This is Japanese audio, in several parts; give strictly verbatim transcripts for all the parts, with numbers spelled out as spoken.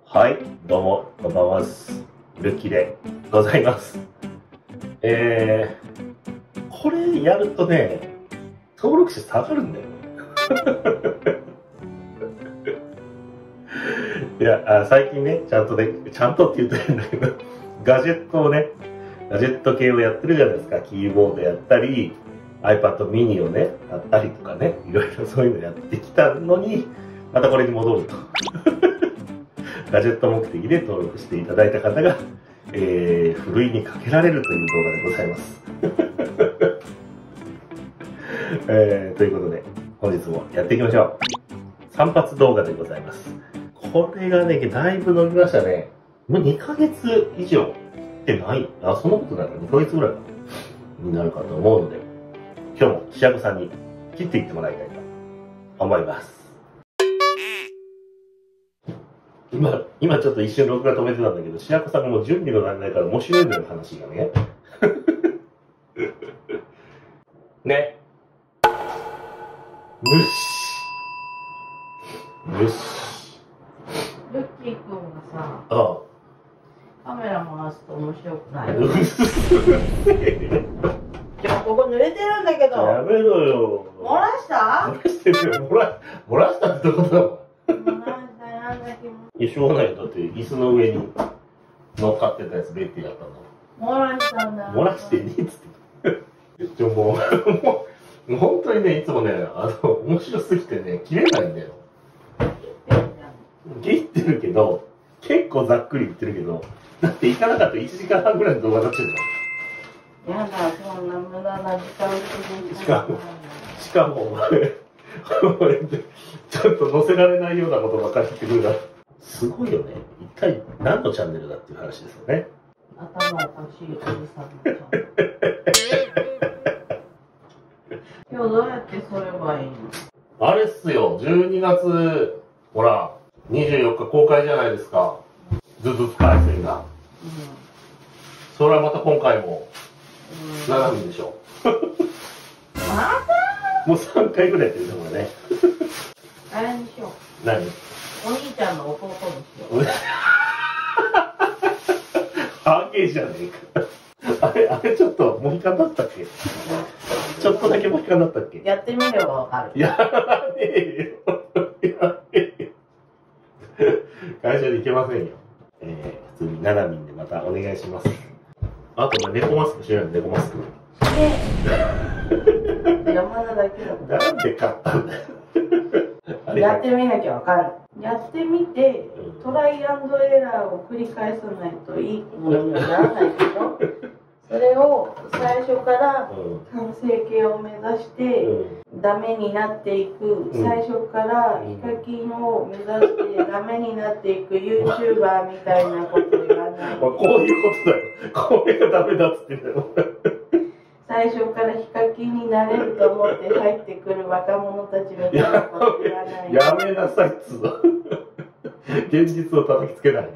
はい、どうも、こんばんはです。ルッキーでございます。えー、これやるとね、登録者下がるんだよ。いやあ、最近ね、ちゃんとね、ちゃんとって言うと変だけど、ガジェットをね、ガジェット系をやってるじゃないですか。キーボードやったり、iPad mini をね、やったりとかね、いろいろそういうのやってきたのに、またこれに戻ると。ガジェット目的で登録していただいた方が、えー、ふるいにかけられるという動画でございます。えー、ということで、本日もやっていきましょう。散髪動画でございます。これがね、だいぶ伸びましたね。もうにかげつ以上ってない。あ、そんなことないか。にかげつぐらいかになるかと思うので、今日も岸役さんに切っていってもらいたいと思います。今、今ちょっと一瞬録画止めてたんだけど、岸役さんがもう準備の段階から面白いのよ、話がね。ね。むし。むし。 ルッキーくんがさ、 ああ。 カメラ回すと面白くない。 うっせえ。 今日ここ濡れてるんだけど。 やめろよ。 漏らした？ 漏らしてるよ。漏ら、漏らしたってことだわ。 漏らしたなんだけど。 いや、しょうがないよ。だって椅子の上に乗っかってたやつベッティだったの。 漏らしたんだ。 漏らしてねえっつって。ちょ、もう、もう、もう本当にね、いつもね、あの、面白すぎてね、切れないんだよ。切ってるけど、結構ざっくり言ってるけど、だって行かなかったらいちじかんはんぐらいの動画になってるじゃん。 やだ、そんな無駄な時間しかも、しかも、俺、ちょっと載せられないようなことばっかり言ってくるから。すごいよね。一体何のチャンネルだっていう話ですよね。 頭おかしいおじさんのチャンネル。今日どうやって剃ればいいの？ あれっすよ、じゅうにがつ、ほら、にじゅうよっか公開じゃないですか。ずずつ回線が。うん。それはまた今回も、ななみでしょ。 また？ もうさんかいぐらいやってるのがね。 あれにしよう。 何？ お兄ちゃんの弟にしよう。 ハゲじゃねえか。あれ、あれちょっとモヒカンだったっけ？ちょっとだけモヒカンだったっけ？ やってみればわかる。 やらねえよ。やらねえよ。会社で行けませんよ。えー、普通にななみんでまたお願いします。あと、猫マスクしないの？猫マスク。 で、山田だけだもん。 なんで買ったんだよ。 やってみなきゃわかる。やってみて、トライアンドエラーを繰り返さないといいものにはならないけど、それを最初から完成形を目指して、ダメになっていく、最初からヒカキンを目指してダメになっていく YouTuber みたいなこと言わない。 こういうことだよ。これがダメだっつってんだよ。 最初からヒカキンになれると思って入ってくる若者たちみたいなこと言わない。 やめなさいっつうの。現実を叩きつけない。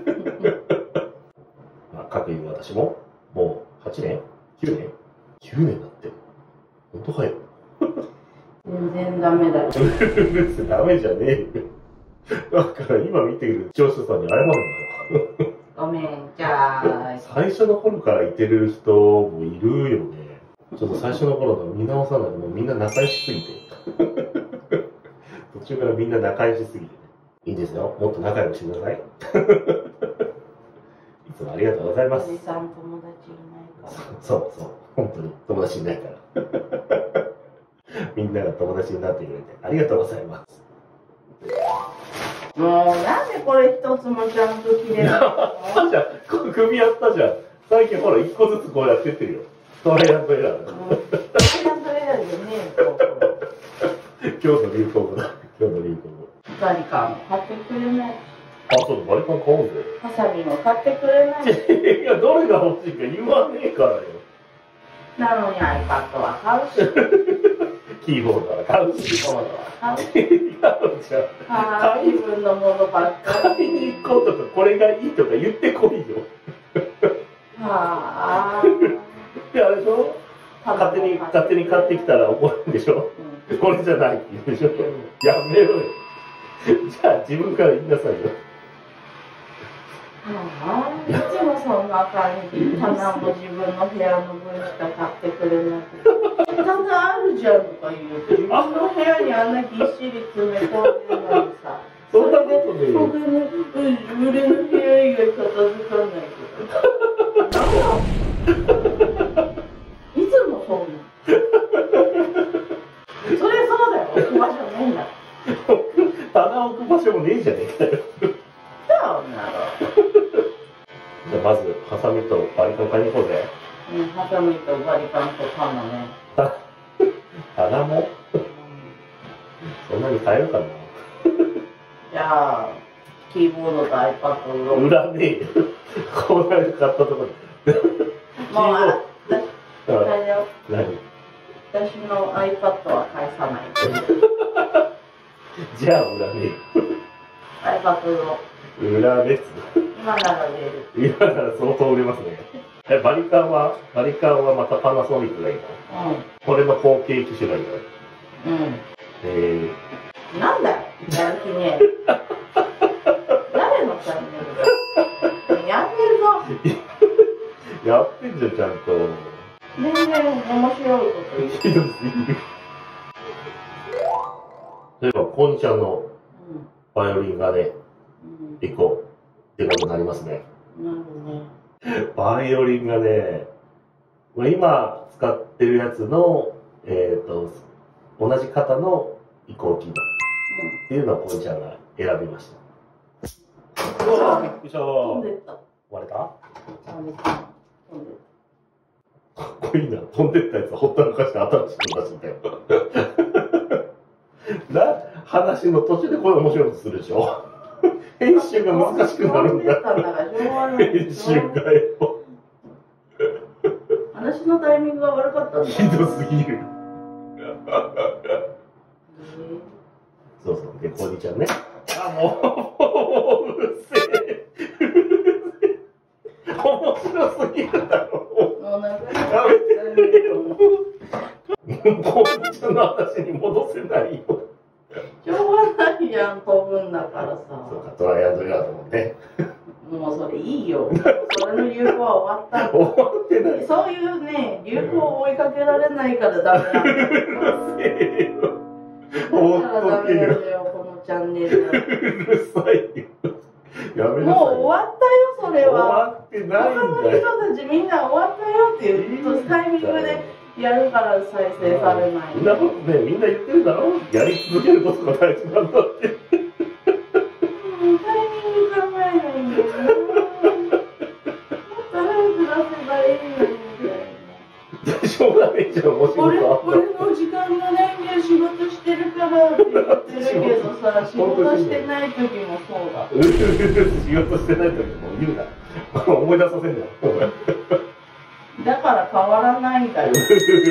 まあ、かくいう私も、もうはちねん ?きゅうねん ?きゅうねんだって。本当かよ。 全然ダメだよ。 ダメじゃねえよ。だから今見てる視聴者さんに謝るんだよ。 ごめん、じゃあ。 最初の頃からいてる人もいるよね。ちょっと最初の頃の見直さないともうみんな仲良しすぎて。途中からみんな仲良しすぎてね。いいんですよ。もっと仲良くしてください。いつもありがとうございます。 おじさん友達いないから。 そうそう。本当に友達いないから。みんなが友達になってくれてありがとうございます。 もうなんでこれ一つもちゃんと切れないの？ じゃあ、組み合ったじゃん。最近ほら、一個ずつこうやってってるよ。トライアンドエラーだ。トライアンドエラーじゃねえよ。 今日の流行語だ。今日の流行語。 バリカン買ってくれない。 あ、そうだ、バリカン買おうぜ。 ハサミも買ってくれない。 いや、どれが欲しいか言わねえからよ。 なのに iPad は買うし。 キーボードは買うし。 キーボードは買うし。 違うじゃん。 ああ、自分のものばっかり。 買いに行こうとか、これがいいとか言ってこいよ。 はあ。 で、あれでしょ？勝手に、勝手に買ってきたら怒るんでしょ？うん、これじゃないって言うでしょ？うん、やめろよ。じゃあ自分から言いなさいよ。 ああ、いつもそんな感じ。棚も自分の部屋の分しか買ってくれなくて。棚あるじゃんとか言うと、自分の部屋にあんなぎっしり詰め込んでるのにさ。 そんなことね。 僕の俺の部屋以外片付かないけど。いつもそうなの。それそうだよ。置く場所ねえんだ。 棚置く場所もねえじゃねえかよ。じゃあまずハサミとバリカン買いに行こうぜ。 うん、ハサミとバリカンと棚ね。 棚もそんなに買えるかな。 じゃあキーボードと iPad を売らねえよ。この間買ったところで。 もうあれだよ。 何？ 私の iPad は返さない。 じゃあ売らねえよ。 iPad を裏です。 今なら売れる。 今なら相当売れますね。え、バリカンは、バリカンはまたパナソニックがいいの？うん。これの後継機種がいいの？うん。えー。なんだよ、やる気ね。誰のチャンネルだ？やってるぞ。 やってんじゃん、ちゃんと。 全然面白いこと言う。 ひどすぎる。例えば、コンちゃんのバイオリンがね、一個出なくなりますね。 なるほどね。 バイオリンがね、今使ってるやつの、えっと、同じ型の移行機能っていうのをコンちゃんが選びました。うわぁ、びっくりした。 飛んでった。 割れた？ 飛んでった。飛んでった。 かっこいいな。飛んでったやつほったらかして新しいの出してたよ。な、話の途中でこれ面白いことするでしょ。編集が難しくなるんだ。編集がよ。 話のタイミングが悪かったんだ。 ひどすぎる。そうそう。で、コーディちゃんね。あ、もう、うるせえ。面白すぎるだろ。 もうなんか、 やめてよ。コーディちゃんの話に戻せないよ。 しょうがないやん、飛ぶんだからさ。 そうか、トライアンドエラーだもんね。 もうそれいいよ。それの流行は終わった。 終わってない。 そういうね、流行を追いかけられないからダメなんだよ。 うるせえよ。 だからダメなんだよ、このチャンネル。 うるさいよ。やめなさい。 もう終わったよ、それは。 終わってないんだよ。 他の人たちみんな終わったよっていうタイミングで。やるから再生されない。 みんなことね、みんな言ってるだろ。やり続けることが大事なんだって。 タイミング考えないんだよな。もっと早く出せばいいのにみたいな。 しょうがないじゃん、もしも俺、俺の時間がないんだよ、仕事してるからって言ってるけどさ、仕事してない時もそうだ。 仕事してない時も言うな。思い出させんな。 だから変わらないんだよ。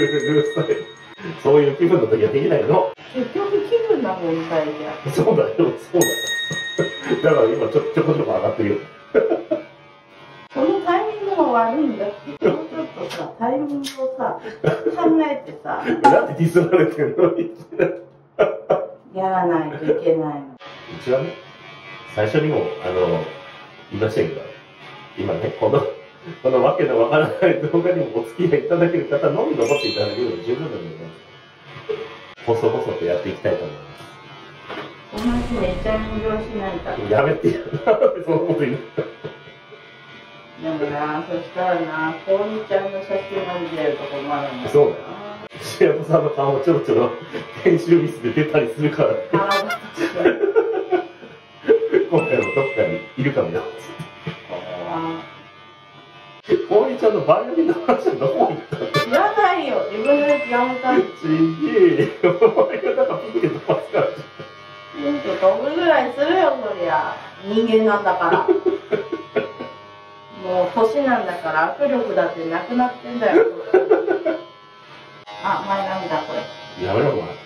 そういう気分の時はできないの。 結局気分の問題じゃん。 そうだよ、そうだよ。だから今ちょちょこちょこ上がってるよ。 そのタイミングが悪いんだって、もうちょっとさ、タイミングをさ、考えてさ。 なんでディスられてるの？ やらないといけないの。 うちはね、最初にも、あの、言いましたけど、今ね、この、このわけのわからない動画にもお付き合いいただける方のみ残っていただけるので十分なので、ね、細々とやっていきたいと思います。 お話めっちゃ炎上しないから。 やめてよ。そのこと言う。 でもな、そしたらな、こうみちゃんの写真が見れるとこもあるんだ。 そうだよ。石山さんの顔もちょろちょろ編集ミスで出たりするから。今回もどっかにいるかもよ。こうみちゃんのバイオリンの話はどこ行ったの？ 知らないよ。自分でやめた。 ちげえよ。お前がなんかピッて飛ばすから。 ピンと飛ぶぐらいするよ、そりゃ。人間なんだから。もう年なんだから握力だってなくなってんだよ。あ、前なんだこれ。 やめろ、お前。